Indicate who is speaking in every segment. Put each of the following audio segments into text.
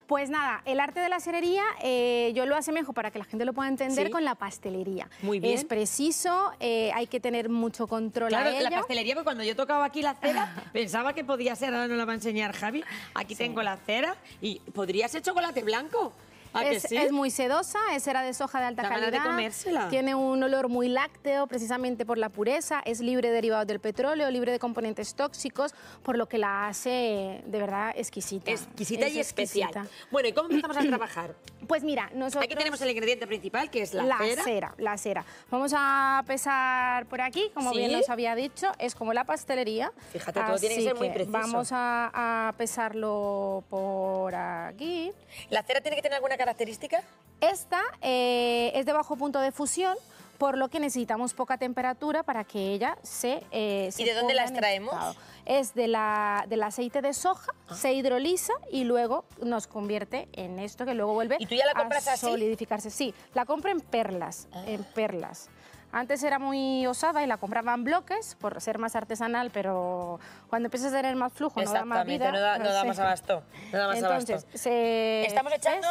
Speaker 1: Pues nada, el arte de la cerería yo lo asemejo para que la gente lo pueda entender con la pastelería.
Speaker 2: Muy bien.
Speaker 1: Es preciso, hay que tener mucho control
Speaker 2: Claro,
Speaker 1: a ello.
Speaker 2: la pastelería, porque cuando yo tocaba aquí la cera, pensaba que podía ser, ahora nos la va a enseñar Javi, aquí tengo la cera y podría ser chocolate blanco. ¿A que sí?
Speaker 1: Es muy sedosa, es cera de soja de alta
Speaker 2: Da ganas
Speaker 1: calidad.
Speaker 2: de comérsela.
Speaker 1: Tiene un olor muy lácteo, precisamente por la pureza. Es libre de derivados del petróleo, libre de componentes tóxicos, por lo que la hace de verdad exquisita.
Speaker 2: Exquisita y especial.
Speaker 1: exquisita.
Speaker 2: Bueno, ¿y cómo empezamos a trabajar?
Speaker 1: Pues mira, nosotros...
Speaker 2: Aquí tenemos el ingrediente principal, que es la cera.
Speaker 1: La cera. Vamos a pesar por aquí, como bien nos había dicho, es como la pastelería.
Speaker 2: Fíjate, todo tiene que ser muy preciso.
Speaker 1: Vamos a pesarlo por aquí.
Speaker 2: ¿La cera tiene que tener alguna característica?
Speaker 1: Esta es de bajo punto de fusión, por lo que necesitamos poca temperatura para que ella se
Speaker 2: ¿Y de dónde la extraemos?
Speaker 1: Es del aceite de soja, se hidroliza y luego nos convierte en esto que luego vuelve
Speaker 2: ¿Y tú ya la compras
Speaker 1: a
Speaker 2: así?
Speaker 1: solidificarse. Sí, la compro en perlas, en perlas. Antes era muy osada y la compraba en bloques por ser más artesanal, pero cuando empiezas a tener más flujo no da más vida.
Speaker 2: no da más abasto. No da más
Speaker 1: Entonces,
Speaker 2: abasto.
Speaker 1: estamos
Speaker 2: echando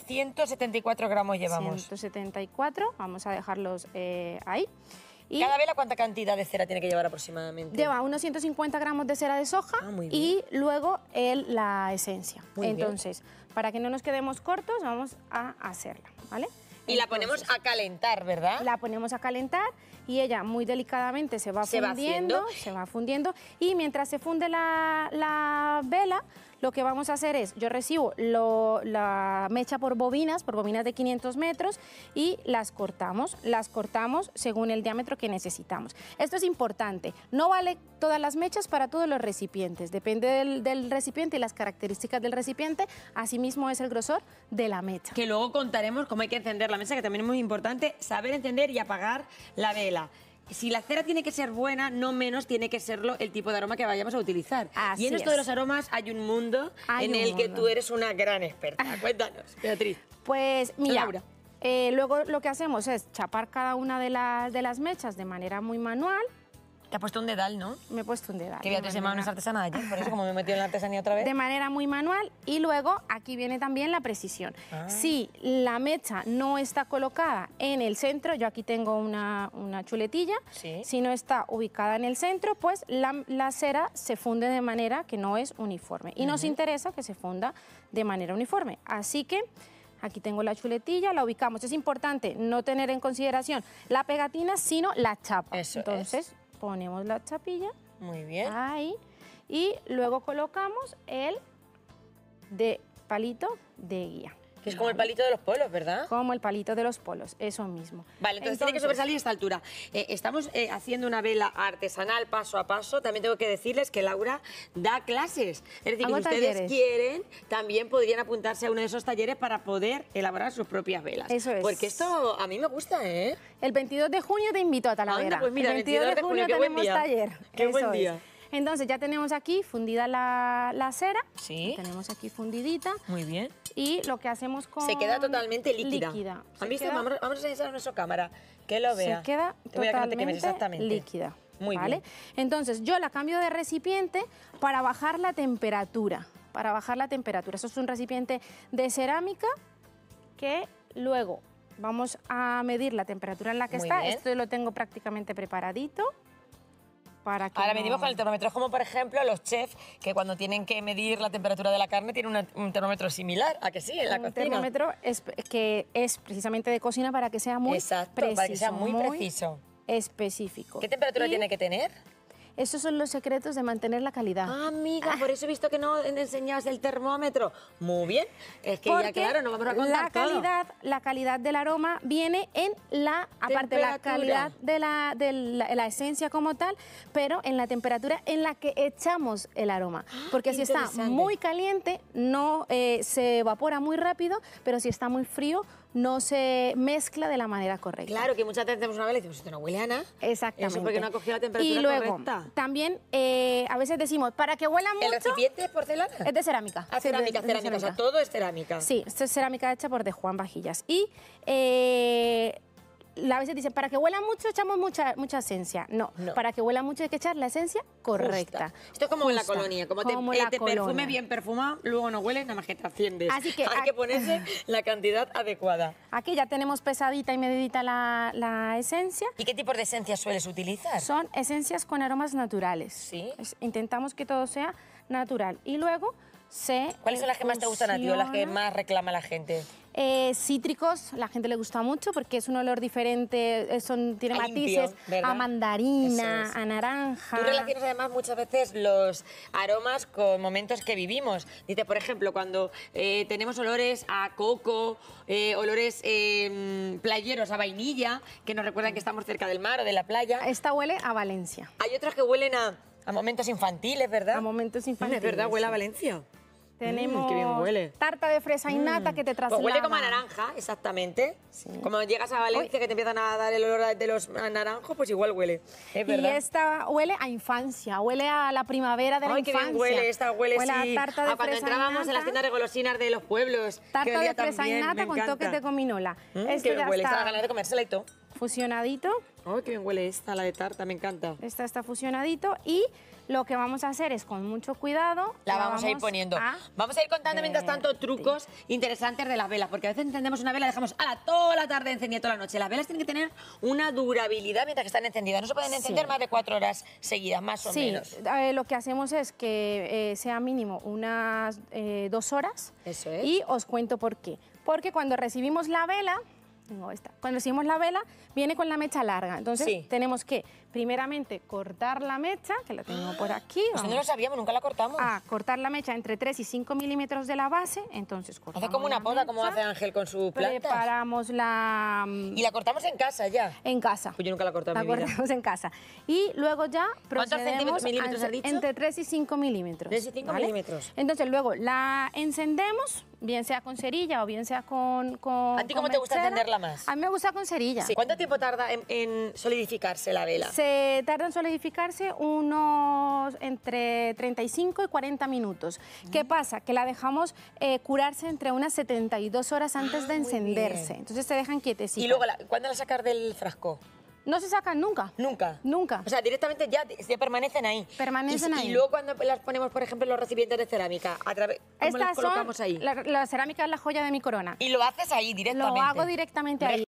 Speaker 2: 174 gramos llevamos.
Speaker 1: 174, vamos a dejarlos ahí. Y
Speaker 2: ¿Cada vela cuánta cantidad de cera tiene que llevar aproximadamente?
Speaker 1: lleva unos 150 gramos de cera de soja y luego la esencia. Entonces, para que no nos quedemos cortos, vamos a hacerla, ¿vale?
Speaker 2: Y la ponemos a calentar, ¿verdad?
Speaker 1: La ponemos a calentar y ella muy delicadamente se va fundiendo y mientras se funde la vela, lo que vamos a hacer es, yo recibo la mecha por bobinas de 500 metros y las cortamos según el diámetro que necesitamos. Esto es importante, no vale todas las mechas para todos los recipientes, depende del recipiente y las características del recipiente, asimismo es el grosor de la mecha.
Speaker 2: Que luego contaremos cómo hay que encender la mesa, que también es muy importante saber encender y apagar la vela. Si la cera tiene que ser buena, no menos tiene que serlo el tipo de aroma que vayamos a utilizar. Y en esto de los aromas hay un mundo en el que tú eres una gran experta. Cuéntanos, Beatriz.
Speaker 1: Pues mira,
Speaker 2: Laura.
Speaker 1: Luego lo que hacemos es chapar cada una de las mechas de manera muy manual.
Speaker 2: Te has puesto un dedal, ¿no?
Speaker 1: Me he puesto un dedal.
Speaker 2: Que Beatriz se llama una artesana de ayer, por eso como me he metido en la artesanía otra vez.
Speaker 1: De manera muy manual y luego aquí viene también la precisión. Si la mecha no está colocada en el centro, yo aquí tengo una chuletilla, si no está ubicada en el centro, pues la cera se funde de manera que no es uniforme y nos interesa que se funda de manera uniforme. Así que aquí tengo la chuletilla, la ubicamos. Es importante no tener en consideración la pegatina, sino la chapa. Entonces, ponemos la chapilla.
Speaker 2: Muy bien.
Speaker 1: Ahí. Y luego colocamos el palito de guía.
Speaker 2: Que es como el palito de los polos, ¿verdad?
Speaker 1: Como el palito de los polos, eso mismo.
Speaker 2: Vale, entonces tiene que sobresalir a esta altura. Estamos haciendo una vela artesanal paso a paso. También tengo que decirles que Laura da clases. Es decir, que si ustedes quieren, también podrían apuntarse a uno de esos talleres para poder elaborar sus propias velas.
Speaker 1: Eso es.
Speaker 2: Porque esto a mí me gusta, ¿eh?
Speaker 1: El 22 de junio te invito a Talavera.
Speaker 2: Pues mira,
Speaker 1: el 22 de junio tenemos taller.
Speaker 2: Qué buen día.
Speaker 1: Entonces ya tenemos aquí fundida la cera.
Speaker 2: Sí.
Speaker 1: La tenemos aquí fundidita.
Speaker 2: Muy bien.
Speaker 1: Y lo que hacemos con...
Speaker 2: Se queda totalmente líquida. ¿Han visto? Vamos a enseñar a nuestra cámara, que lo vea.
Speaker 1: Se queda totalmente líquida.
Speaker 2: Muy bien.
Speaker 1: Entonces yo la cambio de recipiente para bajar la temperatura. Eso es un recipiente de cerámica que luego vamos a medir la temperatura en la que está. Esto lo tengo prácticamente preparadito.
Speaker 2: Ahora medimos con el termómetro. Es como, por ejemplo, los chefs que cuando tienen que medir la temperatura de la carne tienen un termómetro similar, ¿a que sí? En la cocina.
Speaker 1: Un termómetro que es precisamente de cocina para que sea muy preciso.
Speaker 2: Para que sea muy preciso.
Speaker 1: Específico.
Speaker 2: ¿Qué temperatura tiene que tener?
Speaker 1: Esos son los secretos de mantener la calidad.
Speaker 2: Ah, amiga, por eso he visto que no enseñabas el termómetro. Muy bien, es que ya claro, no vamos a contar
Speaker 1: la calidad del aroma viene en aparte de la calidad de la esencia como tal, pero en la temperatura en la que echamos el aroma. Porque si está muy caliente, no se evapora muy rápido, pero si está muy frío, no se mezcla de la manera correcta.
Speaker 2: Claro, que muchas veces tenemos una vela y decimos, esto no huele a nada.
Speaker 1: Exactamente.
Speaker 2: Eso porque no ha cogido la temperatura
Speaker 1: y luego,
Speaker 2: correcta.
Speaker 1: También a veces decimos, para que huela mucho...
Speaker 2: ¿El recipiente es porcelana?
Speaker 1: Es de cerámica.
Speaker 2: Ah, cerámica, o sea, todo es cerámica.
Speaker 1: Sí, esto es cerámica hecha por De Juan Vajillas. Y a veces dicen, para que huela mucho echamos mucha esencia. No, para que huela mucho hay que echar la esencia correcta.
Speaker 2: Justa. Esto es como en la colonia, como te perfume bien perfumado, luego no huele, nada más que te asciendes.
Speaker 1: Así que
Speaker 2: hay que ponerse la cantidad adecuada.
Speaker 1: Aquí ya tenemos pesadita y medidita la esencia.
Speaker 2: ¿Y qué tipos de esencias sueles utilizar?
Speaker 1: Son esencias con aromas naturales.
Speaker 2: Sí.
Speaker 1: Intentamos que todo sea natural. Y luego
Speaker 2: ¿cuáles son las que más te gustan a ti o las que más reclama la gente?
Speaker 1: Cítricos, la gente le gusta mucho porque es un olor diferente, tiene matices
Speaker 2: limpio,
Speaker 1: a mandarina, a naranja.
Speaker 2: Tú relacionas además muchas veces los aromas con momentos que vivimos. Dice, por ejemplo, cuando tenemos olores a coco, olores playeros a vainilla, que nos recuerdan que estamos cerca del mar o de la playa.
Speaker 1: Esta huele a Valencia.
Speaker 2: Hay otras que huelen a momentos infantiles, ¿verdad?
Speaker 1: A momentos infantiles.
Speaker 2: Es verdad, huele a Valencia.
Speaker 1: Tenemos
Speaker 2: qué bien huele.
Speaker 1: tarta de fresa y nata que te traslada.
Speaker 2: Pues huele como a naranja, exactamente. Sí. Como llegas a Valencia, que te empiezan a dar el olor de los naranjos, pues igual huele. Es verdad.
Speaker 1: Y esta huele a infancia, huele a la primavera de la infancia.
Speaker 2: Qué bien huele, esta huele
Speaker 1: a tarta de fresa
Speaker 2: cuando entrábamos en las tiendas de golosinas de los pueblos.
Speaker 1: Tarta de fresa y nata con toques de gominola.
Speaker 2: Qué bien huele, está ganas de comérsela y todo.
Speaker 1: Fusionadito.
Speaker 2: Ay, qué bien huele esta, la de tarta, me encanta.
Speaker 1: Esta está fusionadito y lo que vamos a hacer es, con mucho cuidado,
Speaker 2: la vamos a ir poniendo. Vamos a ir contando mientras tanto trucos interesantes de las velas, porque a veces encendemos una vela y dejamos toda la tarde encendida, toda la noche. Las velas tienen que tener una durabilidad mientras que están encendidas. No se pueden encender más de 4 horas seguidas, más o menos.
Speaker 1: Lo que hacemos es que sea mínimo unas 2 horas.
Speaker 2: Eso es.
Speaker 1: Y os cuento por qué. Porque cuando recibimos la vela... Cuando recibimos la vela, viene con la mecha larga. Entonces, tenemos que, primeramente, cortar la mecha, que la tengo por aquí.
Speaker 2: Pues no lo sabíamos, nunca la cortamos.
Speaker 1: Cortar la mecha entre 3 y 5 milímetros de la base. Entonces, cortamos.
Speaker 2: Hace como una poda, como hace Ángel con su planta.
Speaker 1: Preparamos la...
Speaker 2: ¿Y la cortamos en casa ya?
Speaker 1: En casa.
Speaker 2: Pues yo nunca la he cortado en mi vida.
Speaker 1: La cortamos en casa. Y luego ya procedemos...
Speaker 2: ¿Cuántos milímetros has dicho?
Speaker 1: Entre 3 y 5 milímetros.
Speaker 2: 3 y 5 milímetros.
Speaker 1: Entonces, luego la encendemos, bien sea con cerilla o bien sea con
Speaker 2: ¿A ti cómo te gusta encenderla más?
Speaker 1: A mí me gusta con cerilla.
Speaker 2: Sí. ¿Cuánto tiempo tarda en solidificarse la vela?
Speaker 1: Se tarda en solidificarse unos entre 35 y 40 minutos. ¿Qué pasa? Que la dejamos curarse entre unas 72 horas antes de encenderse. Entonces se dejan quietecitas.
Speaker 2: ¿Y luego cuándo la sacas del frasco?
Speaker 1: No se sacan nunca.
Speaker 2: ¿Nunca?
Speaker 1: Nunca.
Speaker 2: O sea, directamente ya permanecen ahí.
Speaker 1: Permanecen ahí.
Speaker 2: Y luego cuando las ponemos, por ejemplo, en los recipientes de cerámica, ¿cómo las colocamos ahí?
Speaker 1: La cerámica es la joya de mi corona.
Speaker 2: Y lo haces ahí directamente.
Speaker 1: Lo hago directamente ahí.